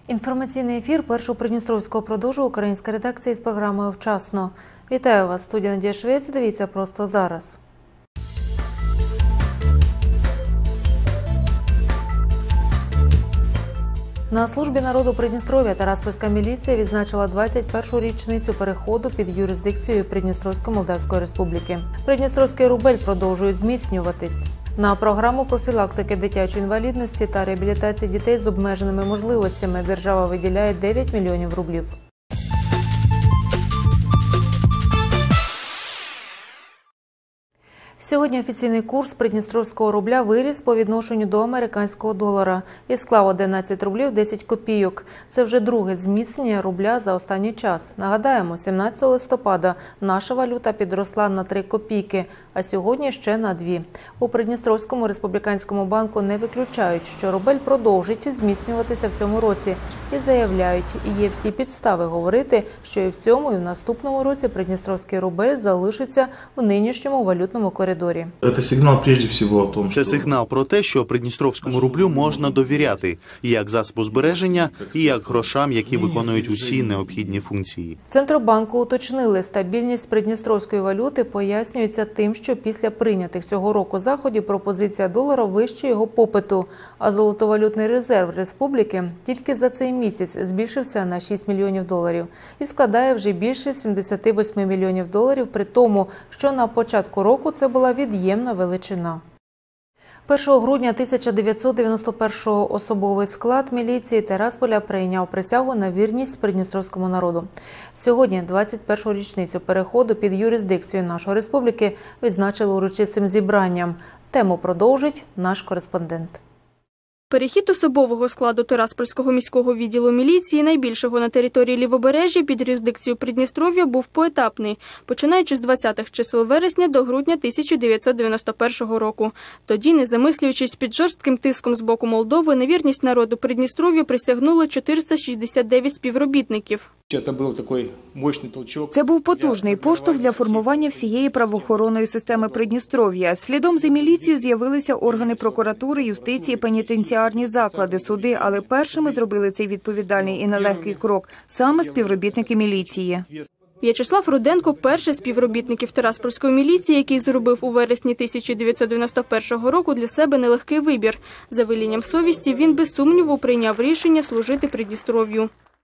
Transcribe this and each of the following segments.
Інформаційний ефір Першого Придністровського продовжує українська редакція із програмою «Вчасно». Вітаю вас, студія Надія Швець, дивіться просто зараз. На службі народу Придністров'я Тираспольська міліція відзначила 21-шу річницю переходу під юрисдикцією Придністровсько-Молдавської республіки. Придністровський рубель продовжують зміцнюватись. На програму профілактики дитячої інвалідності та реабілітації дітей з обмеженими можливостями держава виділяє 9 мільйонів рублів. Сьогодні офіційний курс придністровського рубля виріс по відношенню до американського долара і склав 11 рублів 10 копійок. Це вже друге зміцнення рубля за останній час. Нагадаємо, 17 листопада наша валюта підросла на 3 копійки, а сьогодні ще на 2. У Придністровському республіканському банку не виключають, що рубель продовжить зміцнюватися в цьому році. І заявляють, є всі підстави говорити, що і в цьому, і в наступному році придністровський рубель залишиться в нинішньому валютному коридорі. Це сигнал про те, що придністровському рублю можна довіряти, як засобу збереження, і як грошам, які виконують усі необхідні функції. Центробанку уточнили, стабільність придністровської валюти пояснюється тим, що після прийнятих цього року заходів пропозиція долара вище його попиту, а золотовалютний резерв республіки тільки за цей місяць збільшився на 6 мільйонів доларів і складає вже більше 78 мільйонів доларів, при тому, що на початку року це була від'ємна величина. 1 грудня 1991-го особовий склад міліції Тирасполя прийняв присягу на вірність придністровському народу. Сьогодні, 21-шу річницю переходу під юрисдикцію нашої республіки, відзначили урочистим зібранням. Тему продовжить наш кореспондент. Перехід особового складу Тираспольського міського відділу міліції, найбільшого на території Лівобережжя, під юрисдикцію Придністров'я був поетапний, починаючи з 20-х чисел вересня до грудня 1991 року. Тоді, не замислюючись під жорстким тиском з боку Молдови, на вірність народу Придністров'я присягнули 469 співробітників. Це був потужний поштовх для формування всієї правоохоронної системи Придністров'я. Слідом за міліцією з'явилися органи прокуратури, юстиції, пенітенціарні заклади, суди, але першими зробили цей відповідальний і нелегкий крок саме співробітники міліції. В'ячеслав Руденко – перший з співробітників Тираспольської міліції, який зробив у вересні 1991 року для себе нелегкий вибір. За велінням совісті він без сумніву прийняв рішення служити Придністров'ю.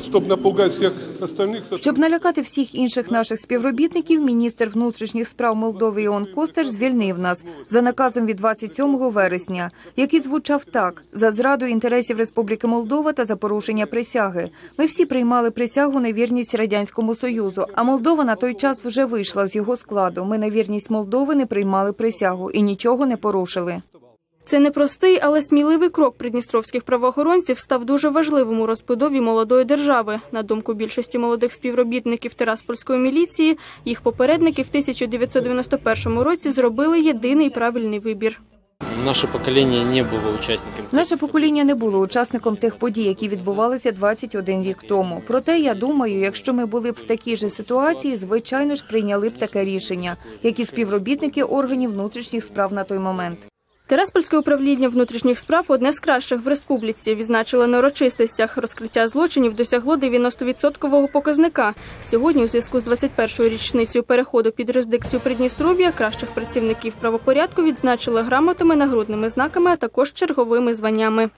Щоб налякати всіх інших наших співробітників, міністр внутрішніх справ Молдови Іон Костеш звільнив нас за наказом від 27 вересня, який звучав так: за зраду інтересів Республіки Молдова та за порушення присяги. Ми всі приймали присягу на вірність Радянському Союзу, а Молдова на той час вже вийшла з його складу. Ми на вірність Молдови не приймали присягу і нічого не порушили. Це непростий, але сміливий крок придністровських правоохоронців став дуже важливим у розбудові молодої держави. На думку більшості молодих співробітників Тираспольської міліції, їх попередники в 1991 році зробили єдиний правильний вибір. Наше покоління не було учасником тих подій, які відбувалися 21 рік тому. Проте, я думаю, якщо ми були б в такій же ситуації, звичайно ж прийняли б таке рішення, як і співробітники органів внутрішніх справ на той момент. Тираспольське управління внутрішніх справ – одне з кращих в республіці. Відзначили на урочистостях. Розкриття злочинів досягло 90% показника. Сьогодні, у зв'язку з 21-ю річницею переходу під юрисдикцію Придністров'я, кращих працівників правопорядку відзначили грамотами, нагрудними знаками, а також черговими званнями.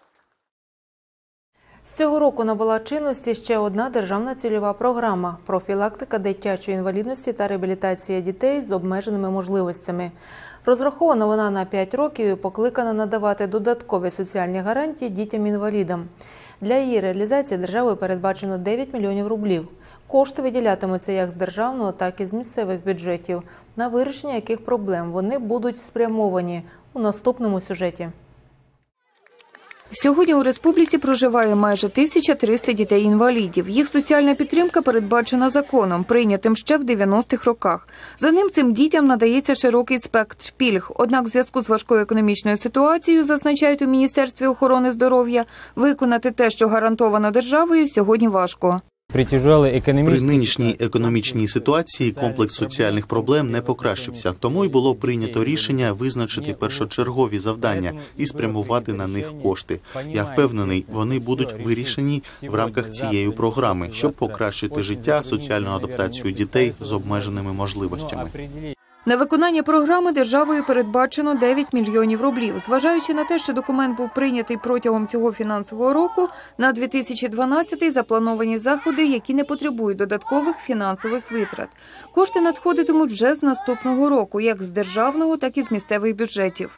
З цього року набула чинності ще одна державна цільова програма – профілактика дитячої інвалідності та реабілітація дітей з обмеженими можливостями. Розрахована вона на 5 років і покликана надавати додаткові соціальні гарантії дітям-інвалідам. Для її реалізації державою передбачено 9 мільйонів рублів. Кошти виділятимуться як з державного, так і з місцевих бюджетів, на вирішення яких проблем вони будуть спрямовані у наступному сюжеті. Сьогодні у республіці проживає майже 1300 дітей-інвалідів. Їх соціальна підтримка передбачена законом, прийнятим ще в 90-х роках. За ним цим дітям надається широкий спектр пільг. Однак в зв'язку з важкою економічною ситуацією, зазначають у Міністерстві охорони здоров'я, виконати те, що гарантовано державою, сьогодні важко. При нинішній економічній ситуації комплекс соціальних проблем не покращився, тому й було прийнято рішення визначити першочергові завдання і спрямувати на них кошти. Я впевнений, вони будуть вирішені в рамках цієї програми, щоб покращити життя, соціальну адаптацію дітей з обмеженими можливостями. На виконання програми державою передбачено 9 мільйонів рублів. Зважаючи на те, що документ був прийнятий протягом цього фінансового року, на 2012-й заплановані заходи, які не потребують додаткових фінансових витрат. Кошти надходитимуть вже з наступного року, як з державного, так і з місцевих бюджетів.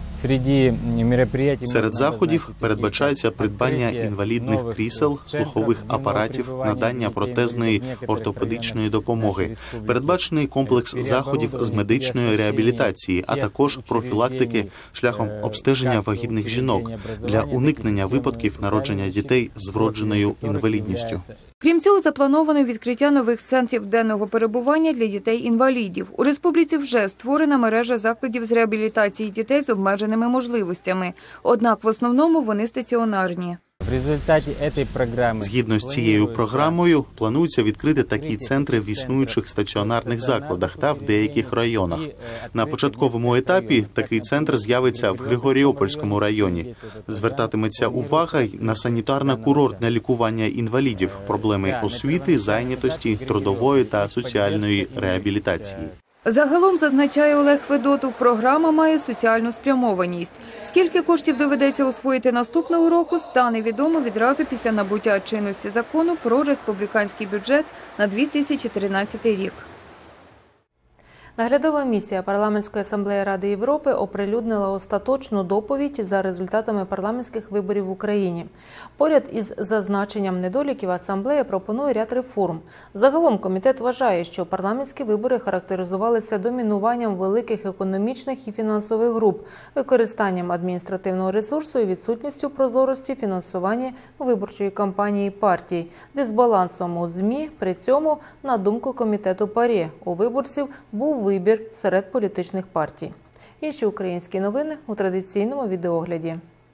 Серед заходів передбачається придбання інвалідних крісел, слухових апаратів, надання протезної ортопедичної допомоги. Передбачений комплекс заходів з медичної реабілітації, а також профілактики шляхом обстеження вагітних жінок для уникнення випадків народження дітей з вродженою інвалідністю. Крім цього, заплановано відкриття нових центрів денного перебування для дітей-інвалідів. У республіці вже створена мережа закладів з реабілітації дітей з обмеженими можливостями. Однак в основному вони стаціонарні. Згідно з цією програмою, планується відкрити такі центри в існуючих стаціонарних закладах та в деяких районах. На початковому етапі такий центр з'явиться в Григоріопольському районі. Звертатиметься увага й на санітарно-курортне лікування інвалідів, проблеми освіти, зайнятості, трудової та соціальної реабілітації. Загалом, зазначає Олег Федотов, програма має соціальну спрямованість. Скільки коштів доведеться освоїти наступного року, стане відомо відразу після набуття чинності закону про республіканський бюджет на 2013 рік. Наглядова місія Парламентської асамблеї Ради Європи оприлюднила остаточну доповідь за результатами парламентських виборів в Україні. Поряд із зазначенням недоліків асамблея пропонує ряд реформ. Загалом комітет вважає, що парламентські вибори характеризувалися домінуванням великих економічних і фінансових груп, використанням адміністративного ресурсу і відсутністю прозорості фінансування виборчої кампанії партій, дисбалансом у ЗМІ. При цьому, на думку комітету ПАРЄ, у виборців був вибір серед політичних партій. Інші українські новини у традиційному відеогляді.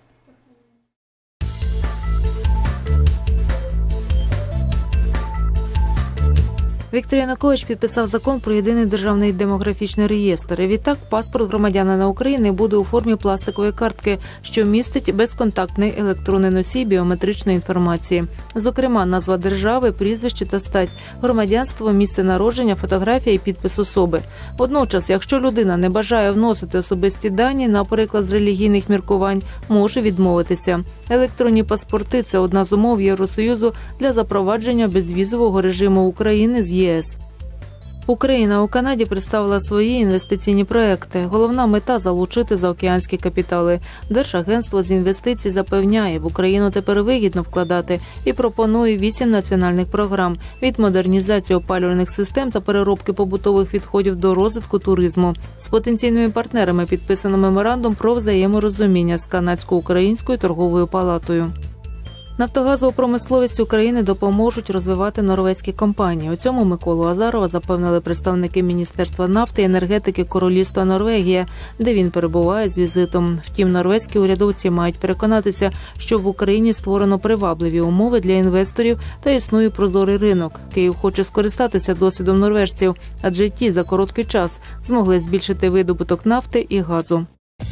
Віктор Янукович підписав закон про єдиний державний демографічний реєстр. І відтак паспорт громадянина України буде у формі пластикової картки, що містить безконтактний електронний носій біометричної інформації. Зокрема, назва держави, прізвище та стать, громадянство, місце народження, фотографія і підпис особи. Водночас, якщо людина не бажає вносити особисті дані, наприклад, з релігійних міркувань, може відмовитися. Електронні паспорти – це одна з умов Євросоюзу для запровадження безвізового режиму України з ЄС. Україна у Канаді представила свої інвестиційні проекти. Головна мета – залучити заокеанські капітали. Держагентство з інвестицій запевняє, в Україну тепер вигідно вкладати і пропонує 8 національних програм – від модернізації опалювальних систем та переробки побутових відходів до розвитку туризму. З потенційними партнерами підписано меморандум про взаєморозуміння з Канадсько-Українською торговою палатою. Нафтогазову промисловість України допоможуть розвивати норвезькі компанії. У цьому Миколу Азарова запевнили представники Міністерства нафти і енергетики Королівства Норвегія, де він перебуває з візитом. Втім, норвезькі урядовці мають переконатися, що в Україні створено привабливі умови для інвесторів та існує прозорий ринок. Київ хоче скористатися досвідом норвежців, адже ті за короткий час змогли збільшити видобуток нафти і газу.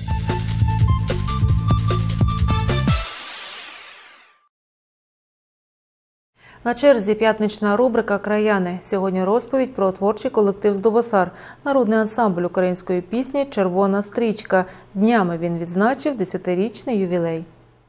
На черзі п'ятнична рубрика «Краяни». Сьогодні розповідь про творчий колектив «Здобосар» – народний ансамбль української пісні «Червона стрічка». Днями він відзначив 10-річний ювілей.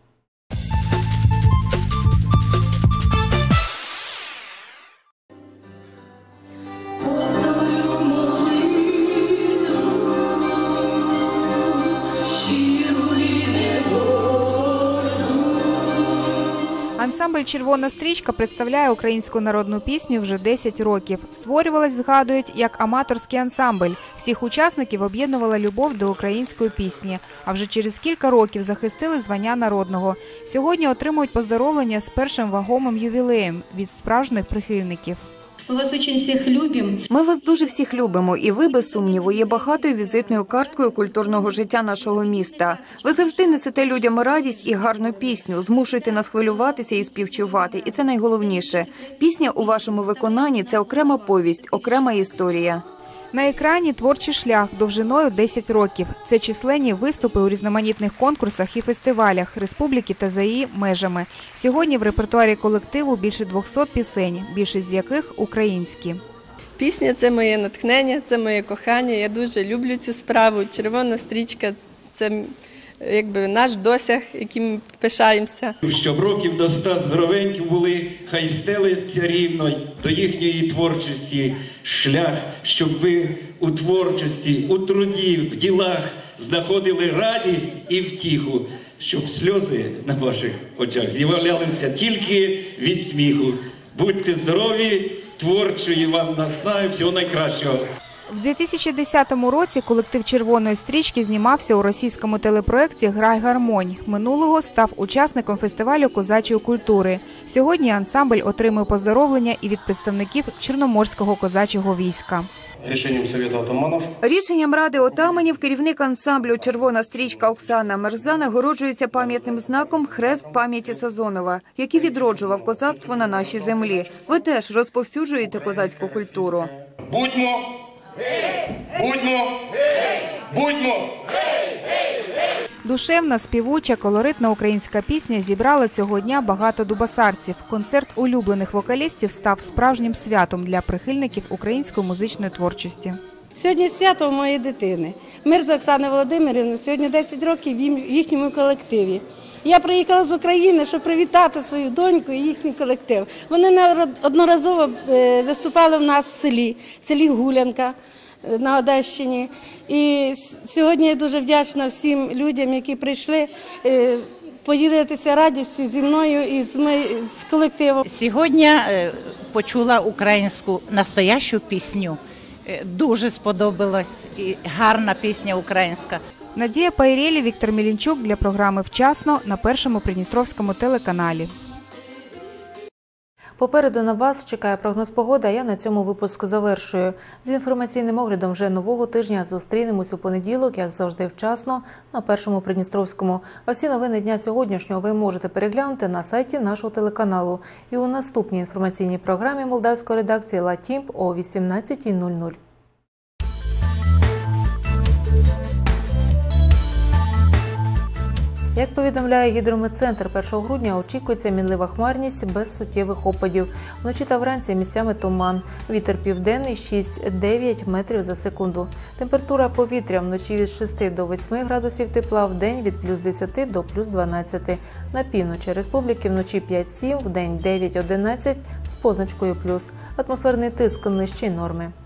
Ансамбль «Червона стрічка» представляє українську народну пісню вже 10 років. Створювалась, згадують, як аматорський ансамбль. Всіх учасників об'єднувала любов до української пісні. А вже через кілька років захистили звання народного. Сьогодні отримують поздоровлення з першим вагомим ювілеєм від справжніх прихильників. Мы вас очень всех любим. Ми вас дуже всіх любимо, і ви, без сумніву, є багатою візитною карткою культурного життя нашого міста. Ви завжди несете людям радість і гарну пісню, змушуєте нас хвилюватися і співчувати. І це найголовніше. Пісня у вашому виконанні – це окрема повість, окрема історія. На екрані творчий шлях довжиною 10 років. Це численні виступи у різноманітних конкурсах і фестивалях республіки та за її межами. Сьогодні в репертуарі колективу більше 200 пісень, більшість з яких українські. Пісня – це моє натхнення, це моє кохання. Я дуже люблю цю справу. Червона стрічка – це якби наш досяг, яким ми пишаємося. Щоб років до 100 здоровенькі були, хай стелиться рівно до їхньої творчості шлях, щоб ви у творчості, у труді, в ділах знаходили радість і втіху, щоб сльози на ваших очах з'являлися тільки від сміху. Будьте здорові, творчої вам наснаги, всього найкращого. В 2010 році колектив «Червоної стрічки» знімався у російському телепроекті «Грай гармонь». Минулого став учасником фестивалю козачої культури. Сьогодні ансамбль отримує поздоровлення і від представників Чорноморського козачого війська. Рішенням Совєту отаманів. Рішенням Ради отаманів керівник ансамблю «Червона стрічка» Оксана Мерза нагороджується пам'ятним знаком «Хрест пам'яті Сазонова», який відроджував козацтво на нашій землі. Ви теж розповсюджуєте козацьку культуру. Будьмо! Будьмо! Будьмо! Душевна, співуча, колоритна українська пісня зібрала цього дня багато дубасарців. Концерт улюблених вокалістів став справжнім святом для прихильників української музичної творчості. Сьогодні свято у моєї дитини. Мирза Оксани Володимирівни, сьогодні 10 років в їхньому колективі. Я приїхала з України, щоб привітати свою доньку і їхній колектив. Вони неодноразово виступали в нас в селі Гулянка на Одещині. І сьогодні я дуже вдячна всім людям, які прийшли поділитися радістю зі мною і з колективом. Сьогодні почула українську настоящу пісню. Дуже сподобалась, і гарна пісня українська. Надія Пайрєлі, Віктор Мілінчук для програми «Вчасно» на Першому Придністровському телеканалі. Попереду на вас чекає прогноз погоди, а я на цьому випуск завершую. З інформаційним оглядом вже нового тижня зустрінемось у понеділок, як завжди вчасно, на Першому Придністровському. А всі новини дня сьогоднішнього ви можете переглянути на сайті нашого телеканалу. І у наступній інформаційній програмі молдавської редакції «Латімп» о 18:00. Як повідомляє гідрометцентр, 1 грудня очікується мінлива хмарність без суттєвих опадів. Вночі та вранці місцями туман. Вітер південний 6-9 метрів за секунду. Температура повітря вночі від 6 до 8 градусів тепла, вдень від плюс 10 до плюс 12. На півночі республіки вночі 5-7, вдень 9-11 з позначкою плюс. Атмосферний тиск нижчий норми.